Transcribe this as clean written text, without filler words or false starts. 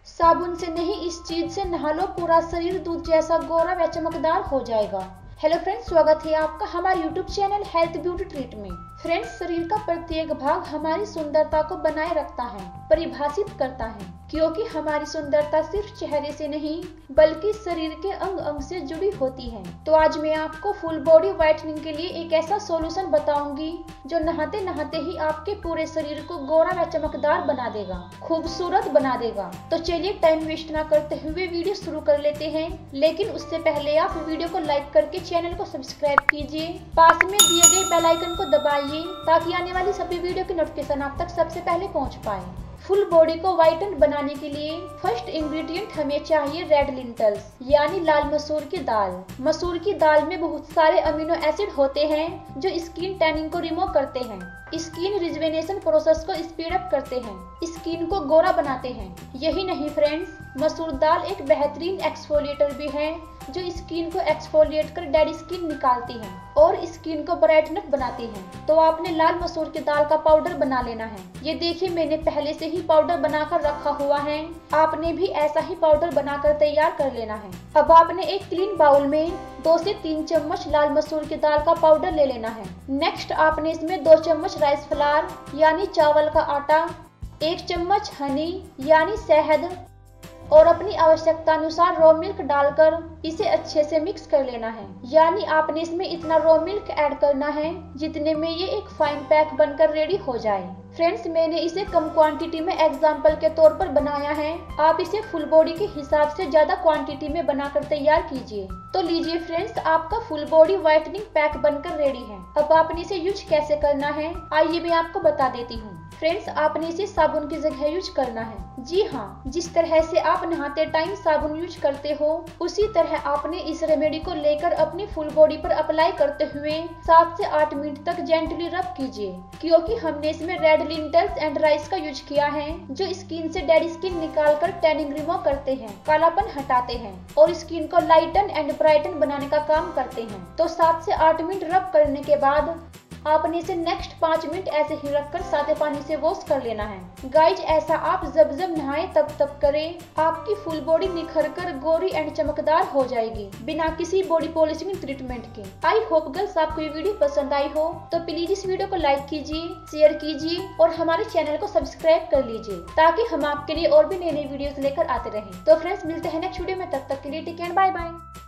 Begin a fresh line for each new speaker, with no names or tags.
साबुन से नहीं, इस चीज से नहा लो, पूरा शरीर दूध जैसा गोरा व चमकदार हो जाएगा। हेलो फ्रेंड्स, स्वागत है आपका हमारे YouTube channel health beauty treat में। फ्रेंड्स, शरीर का प्रत्येक भाग हमारी सुंदरता को बनाए रखता है, परिभाषित करता है, क्योंकि हमारी सुंदरता सिर्फ चेहरे से नहीं बल्कि शरीर के अंग अंग से जुड़ी होती है। तो आज मैं आपको फुल बॉडी व्हाइटनिंग के लिए एक ऐसा सॉल्यूशन बताऊंगी जो नहाते नहाते ही आपके पूरे शरीर को गोरा व चमकदार बना देगा, खूबसूरत बना देगा। तो चलिए टाइम वेस्ट ना करते हुए वीडियो शुरू कर लेते हैं। लेकिन उससे पहले आप वीडियो को लाइक करके चैनल को सब्सक्राइब कीजिए, पास में दिए गए बेल आइकन को दबाइए ताकि आने वाली सभी वीडियो की नोटिफिकेशन आप तक सबसे पहले पहुंच पाए। फुल बॉडी को व्हाइटन बनाने के लिए फर्स्ट इंग्रेडिएंट हमें चाहिए रेड लिंटल्स, यानी लाल मसूर की दाल। मसूर की दाल में बहुत सारे अमीनो एसिड होते हैं जो स्किन टैनिंग को रिमूव करते हैं, स्किन रिजुवेनेशन प्रोसेस को स्पीड अप करते हैं, स्किन को गोरा बनाते हैं। यही नहीं फ्रेंड्स, मसूर दाल एक बेहतरीन एक्सफोलिएटर भी है जो स्किन को एक्सफोलिएट कर डेड स्किन निकालती है और स्किन को ब्राइटनेस बनाती है। तो आपने लाल मसूर की दाल का पाउडर बना लेना है। ये देखिए, मैंने पहले से ही पाउडर बनाकर रखा हुआ है, आपने भी ऐसा ही पाउडर बनाकर तैयार कर लेना है। अब आपने एक क्लीन बाउल में 2 से 3 चम्मच लाल मसूर की दाल का पाउडर ले लेना है। नेक्स्ट आपने इसमें 2 चम्मच राइस फ्लावर यानी चावल का आटा, 1 चम्मच हनी यानी शहद और अपनी आवश्यकता अनुसार रॉ मिल्क डालकर इसे अच्छे से मिक्स कर लेना है। यानी आपने इसमें इतना रॉ मिल्क ऐड करना है जितने में ये एक फाइन पैक बनकर रेडी हो जाए। फ्रेंड्स, मैंने इसे कम क्वांटिटी में एग्जाम्पल के तौर पर बनाया है, आप इसे फुल बॉडी के हिसाब से ज्यादा क्वांटिटी में बनाकर तैयार कीजिए। तो लीजिए फ्रेंड्स, आपका फुल बॉडी व्हाइटनिंग पैक बनकर रेडी है। अब आपने इसे यूज कैसे करना है आइए मैं आपको बता देती हूँ। फ्रेंड्स, आपने इसे साबुन की जगह यूज करना है। जी हाँ, जिस तरह से आप नहाते टाइम साबुन यूज करते हो उसी तरह आपने इस रेमेडी को लेकर अपनी फुल बॉडी पर अप्लाई करते हुए 7 से 8 मिनट तक जेंटली रब कीजिए, क्योंकि हमने इसमें रेड लिंटल्स एंड राइस का यूज किया है जो स्किन से डेड स्किन निकालकर टैनिंग रिमूव करते हैं, कालापन हटाते हैं और स्किन को लाइटन एंड ब्राइटन बनाने का काम करते हैं। तो 7 से 8 मिनट रब करने के बाद आपने इसे नेक्स्ट 5 मिनट ऐसे ही रखकर सादे पानी से वॉश कर लेना है। गाइज, ऐसा आप जब जब नहाए तब करें, आपकी फुल बॉडी निखर कर गोरी एंड चमकदार हो जाएगी बिना किसी बॉडी पॉलिशिंग ट्रीटमेंट के। आई होप गर्ल्स आपको ये वीडियो पसंद आई हो, तो प्लीज इस वीडियो को लाइक कीजिए, शेयर कीजिए और हमारे चैनल को सब्सक्राइब कर लीजिए ताकि हम आपके लिए और भी नई नई वीडियोस लेकर आते रहें। तो फ्रेंड्स, मिलते हैं नेक्स्ट वीडियो में, तब तक के लिए टेक केयर, बाय बाय।